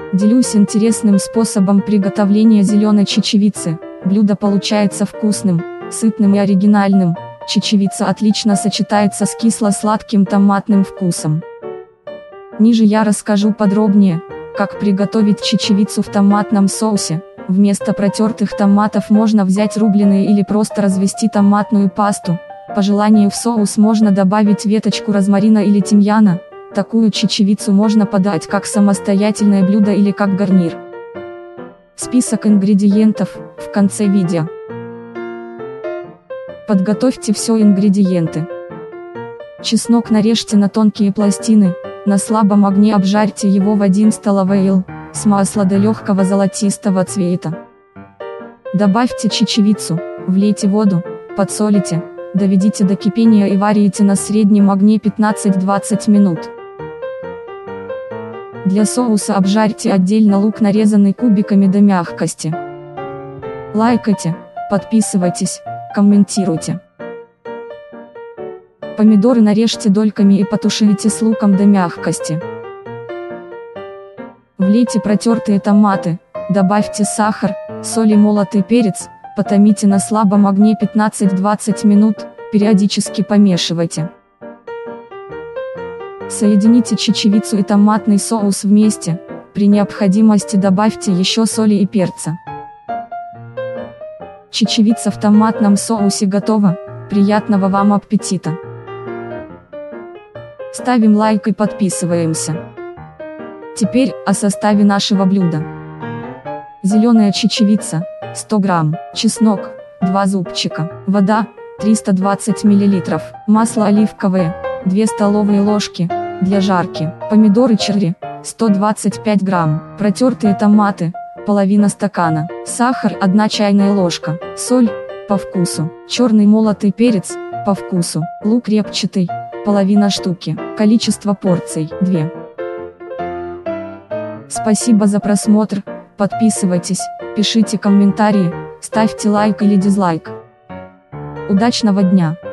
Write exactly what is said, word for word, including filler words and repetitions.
Делюсь интересным способом приготовления зеленой чечевицы. Блюдо получается вкусным, сытным и оригинальным. Чечевица отлично сочетается с кисло-сладким томатным вкусом. Ниже я расскажу подробнее, как приготовить чечевицу в томатном соусе. Вместо протертых томатов можно взять рубленые или просто развести томатную пасту. По желанию в соус можно добавить веточку розмарина или тимьяна. Такую чечевицу можно подать как самостоятельное блюдо или как гарнир. Список ингредиентов в конце видео. Подготовьте все ингредиенты. Чеснок нарежьте на тонкие пластины, на слабом огне обжарьте его в один столовый ел, с масла до легкого золотистого цвета. Добавьте чечевицу, влейте воду, подсолите, доведите до кипения и варите на среднем огне пятнадцать-двадцать минут. Для соуса обжарьте отдельно лук, нарезанный кубиками до мягкости. Лайкайте, подписывайтесь, комментируйте. Помидоры нарежьте дольками и потушите с луком до мягкости. Влейте протертые томаты, добавьте сахар, соль и молотый перец, потомите на слабом огне пятнадцать-двадцать минут, периодически помешивайте. Соедините чечевицу и томатный соус вместе, при необходимости добавьте еще соли и перца. Чечевица в томатном соусе готова, приятного вам аппетита! Ставим лайк и подписываемся. Теперь о составе нашего блюда. Зеленая чечевица, сто грамм, чеснок, два зубчика, вода, триста двадцать миллилитров, масло оливковое, две столовые ложки, для жарки, помидоры черри, сто двадцать пять грамм, протертые томаты, половина стакана, сахар одна чайная ложка, соль, по вкусу, черный молотый перец, по вкусу, лук репчатый, половина штуки, количество порций, две. Спасибо за просмотр, подписывайтесь, пишите комментарии, ставьте лайк или дизлайк. Удачного дня!